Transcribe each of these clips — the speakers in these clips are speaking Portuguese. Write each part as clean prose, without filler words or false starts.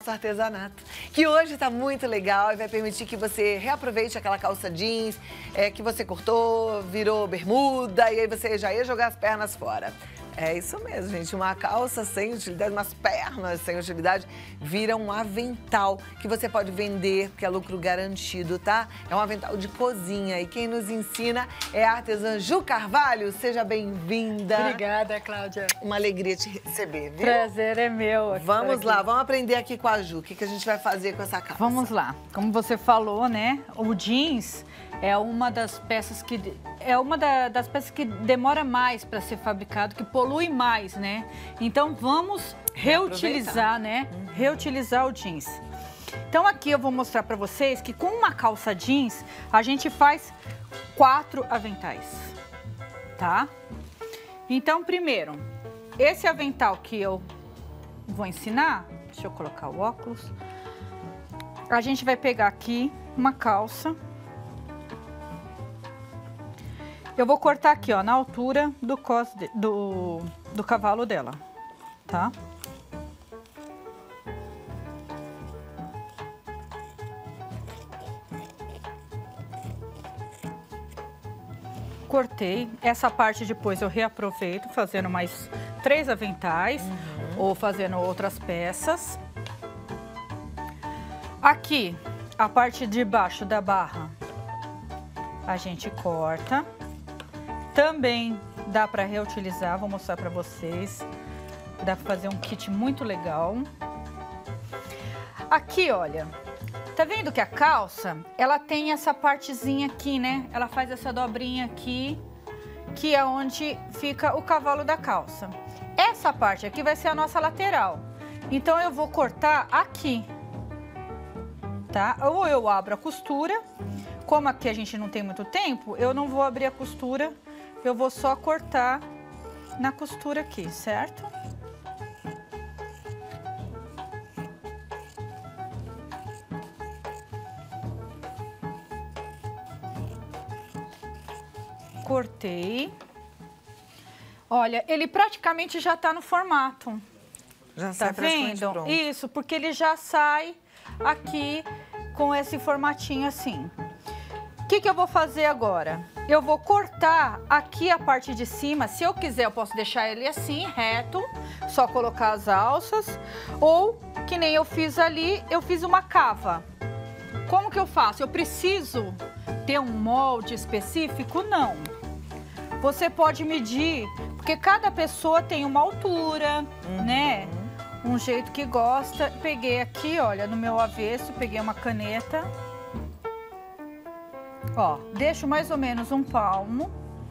Artesanato, que hoje está muito legal e vai permitir que você reaproveite aquela calça jeans que você cortou, virou bermuda e aí você já ia jogar as pernas fora. É isso mesmo, gente. Uma calça sem utilidade, umas pernas sem utilidade, vira um avental que você pode vender, porque é lucro garantido, tá? É um avental de cozinha e quem nos ensina é a artesã Ju Carvalho. Seja bem-vinda. Obrigada, Cláudia. Uma alegria te receber, viu? Prazer é meu. Vamos lá, vamos aprender aqui com a Ju. O que a gente vai fazer com essa calça? Vamos lá. Como você falou, né? O jeans é uma das peças que das peças que demora mais para ser fabricado, que polui mais, né? Então vamos reutilizar, né? Reutilizar o jeans. Então aqui eu vou mostrar para vocês que com uma calça jeans a gente faz 4 aventais, tá? Então primeiro, esse avental que eu vou ensinar, deixa eu colocar o óculos. A gente vai pegar aqui uma calça. Eu vou cortar aqui, ó, na altura do cavalo dela, tá? Cortei. Essa parte depois eu reaproveito fazendo mais 3 aventais ou fazendo outras peças. Aqui, a parte de baixo da barra, a gente corta. Também dá para reutilizar, vou mostrar para vocês. Dá para fazer um kit muito legal. Aqui, olha, tá vendo que a calça, ela tem essa partezinha aqui, né? Ela faz essa dobrinha aqui, que é onde fica o cavalo da calça. Essa parte aqui vai ser a nossa lateral. Então eu vou cortar aqui, tá? Ou eu abro a costura. Como aqui a gente não tem muito tempo, eu não vou abrir a costura, eu vou só cortar na costura aqui, certo? Cortei. Olha, ele praticamente já tá no formato. Já sai praticamente pronto. Isso, porque ele já sai aqui com esse formatinho assim. O que eu vou fazer agora? Eu vou cortar aqui a parte de cima. Se eu quiser, eu posso deixar ele assim, reto, só colocar as alças. Ou, que nem eu fiz ali, eu fiz uma cava. Como que eu faço? Eu preciso ter um molde específico? Não. Você pode medir, porque cada pessoa tem uma altura, né? Um jeito que gosta. Peguei aqui, olha, no meu avesso, peguei uma caneta. Ó, deixo mais ou menos um palmo.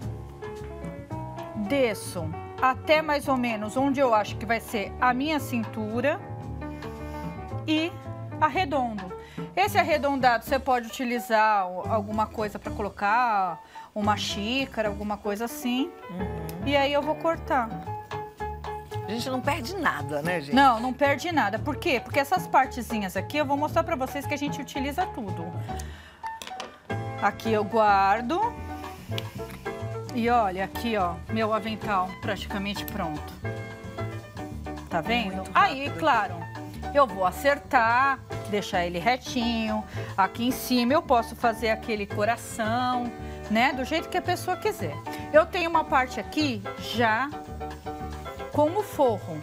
Desço até mais ou menos onde eu acho que vai ser a minha cintura. E arredondo. Esse arredondado você pode utilizar alguma coisa para colocar, uma xícara, alguma coisa assim. E aí eu vou cortar. A gente não perde nada, né, gente? Não, não perde nada. Por quê? Porque essas partezinhas aqui, eu vou mostrar pra vocês que a gente utiliza tudo. Aqui eu guardo. E olha, aqui, ó, meu avental praticamente pronto. Tá vendo? Aí, claro, eu vou acertar, deixar ele retinho. Aqui em cima eu posso fazer aquele coração, né? Do jeito que a pessoa quiser. Eu tenho uma parte aqui já com o forro.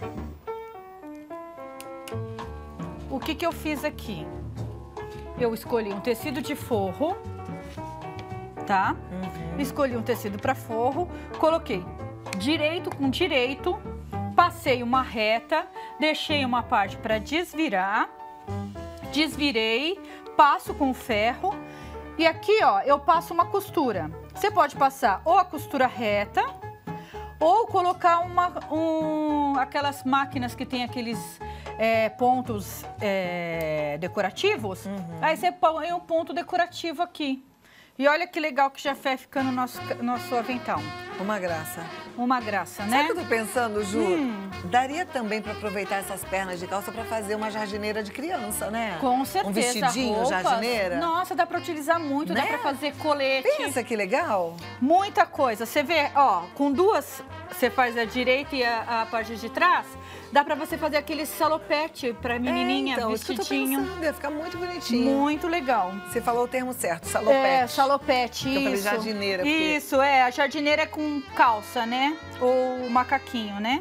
O que eu fiz aqui? Eu escolhi um tecido de forro, tá? Escolhi um tecido para forro, coloquei direito com direito, passei uma reta, deixei uma parte para desvirar, desvirei, passo com ferro e aqui, ó, eu passo uma costura. Você pode passar ou a costura reta, ou colocar aquelas máquinas que tem aqueles pontos decorativos. Aí você põe um ponto decorativo aqui. E olha que legal que já vai ficando o nosso avental. Uma graça. Uma graça, né? Sabe o que eu tô pensando, Ju? Daria também para aproveitar essas pernas de calça para fazer uma jardineira de criança, né? Com certeza. Um vestidinho, roupas, jardineira. Nossa, dá para utilizar muito, né? Dá para fazer colete. Pensa que legal. Muita coisa. Você vê, ó, com duas, você faz a direita e a parte de trás, dá para você fazer aquele salopete para menininha, então, vestidinho. Isso que eu tô pensando, ia ficar muito bonitinho. Muito legal. Você falou o termo certo, salopete. É, salopete, isso. Eu falei jardineira. Porque... Isso, a jardineira é com calça, né? Ou macaquinho, né?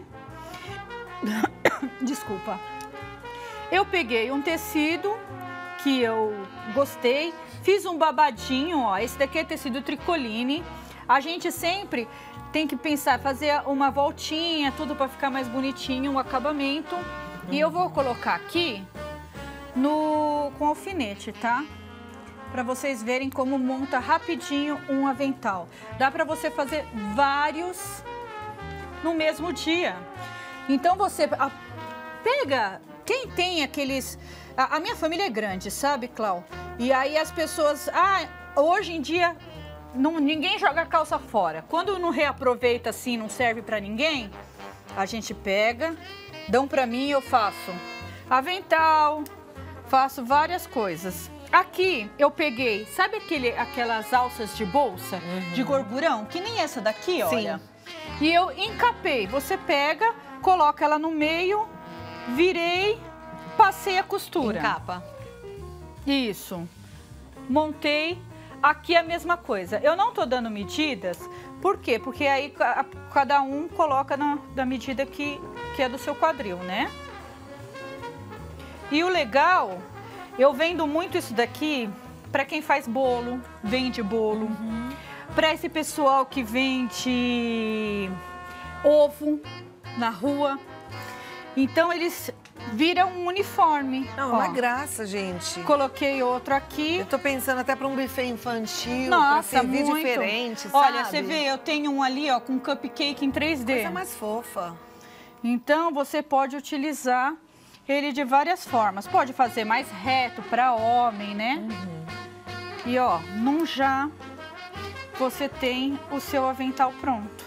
Desculpa. Eu peguei um tecido que eu gostei, fiz um babadinho, ó. Esse daqui é tecido tricoline. A gente sempre tem que pensar, fazer uma voltinha, tudo para ficar mais bonitinho, um acabamento. E eu vou colocar aqui com alfinete, tá? Para vocês verem como monta rapidinho um avental. Dá para você fazer vários no mesmo dia. Então você pega, quem tem aqueles... A minha família é grande, sabe, Clau? E aí as pessoas... hoje em dia ninguém joga calça fora. Quando não reaproveita assim, não serve para ninguém, a gente pega, dão para mim e eu faço avental, faço várias coisas. Aqui eu peguei, sabe aquelas alças de bolsa, de gorgurão? Que nem essa daqui, olha. Sim. E eu encapei. Você pega, coloca ela no meio, virei, passei a costura. Encapa. Isso. Montei. Aqui a mesma coisa. Eu não tô dando medidas, por quê? Porque aí cada um coloca da medida que é do seu quadril, né? E o legal... Eu vendo muito isso daqui para quem faz bolo, vende bolo. Para esse pessoal que vende ovo na rua. Então, eles viram um uniforme. Não, uma graça, gente. Coloquei outro aqui. Eu tô pensando até para um buffet infantil, nossa, pra servir muito diferente, Olha, sabe? você vê, eu tenho um ali, ó, com cupcake em 3D. Coisa mais fofa. Então, você pode utilizar ele de várias formas. Pode fazer mais reto para homem, né? E ó, num já você tem o seu avental pronto.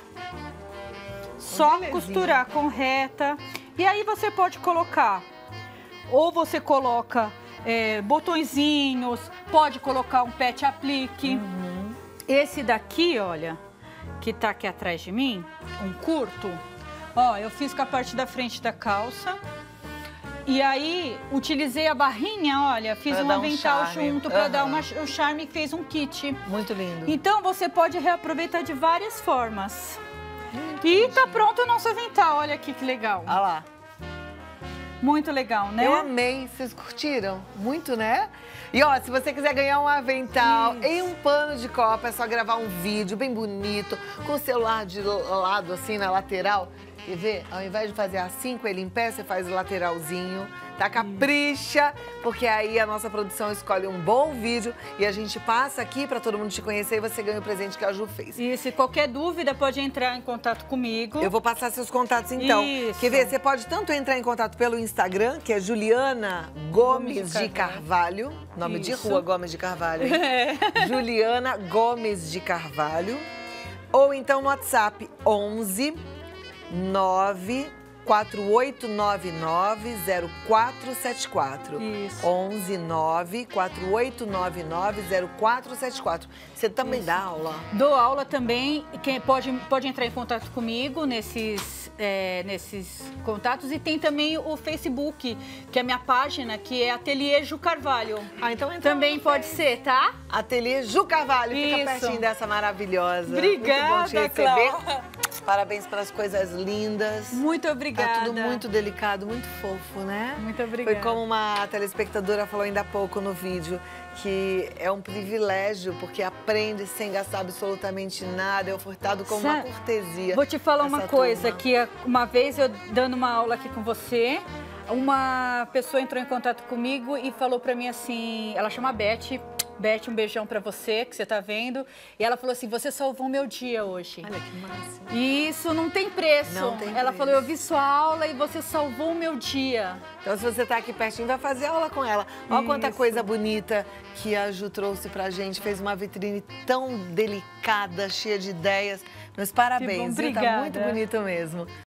Só costurar com reta. E aí você pode colocar, ou você coloca botõezinhos, pode colocar um pet aplique. Esse daqui, olha, que tá aqui atrás de mim, um curto. Ó, eu fiz com a parte da frente da calça. E aí, utilizei a barrinha, olha, fiz um avental junto para dar o charme, fez um kit. Muito lindo. Então, você pode reaproveitar de várias formas. E tá pronto o nosso avental, olha aqui que legal. Olha lá. Muito legal, né? Eu amei, vocês curtiram? Muito, né? E ó, se você quiser ganhar um avental em um pano de copa, é só gravar um vídeo bem bonito, com o celular de lado, assim, na lateral. Quer ver? Ao invés de fazer assim com ele em pé, você faz o lateralzinho, tá? Capricha, porque aí a nossa produção escolhe um bom vídeo e a gente passa aqui pra todo mundo te conhecer e você ganha o presente que a Ju fez. E se qualquer dúvida, pode entrar em contato comigo. Eu vou passar seus contatos então. Isso. Quer ver? Você pode tanto entrar em contato pelo Instagram, que é Juliana Gomes de Carvalho. Nome de rua, Gomes de Carvalho. Juliana Gomes de Carvalho. Ou então no WhatsApp, 11 948990474. Isso. 11 948990474. Você também dá aula? Dou aula também. Quem pode entrar em contato comigo nesses contatos. E tem também o Facebook, que é a minha página, que é Ateliê Ju Carvalho. Então entra também pode ser, tá? Ateliê Ju Carvalho. Fica Isso. pertinho dessa maravilhosa. Obrigada, muito bom te receber. Cláudia. Parabéns pelas coisas lindas. Muito obrigada. Tá tudo muito delicado, muito fofo, né? Muito obrigada. Foi como uma telespectadora falou ainda há pouco no vídeo, que é um privilégio, porque aprende sem gastar absolutamente nada, é ofertado como uma cortesia. Vou te falar uma coisa, que uma vez eu dando uma aula aqui com você, uma pessoa entrou em contato comigo e falou pra mim assim, ela chama Beth, Beth, um beijão pra você, que você tá vendo. E ela falou assim, você salvou meu dia hoje. Olha que massa. Isso não tem preço. Não tem Ela preço. falou, eu vi sua aula e você salvou o meu dia. Então, se você tá aqui pertinho, vai fazer aula com ela. Olha quanta Isso. coisa bonita que a Ju trouxe pra gente. Fez uma vitrine tão delicada, cheia de ideias. Meus parabéns, Ju, tá obrigada. muito bonito mesmo.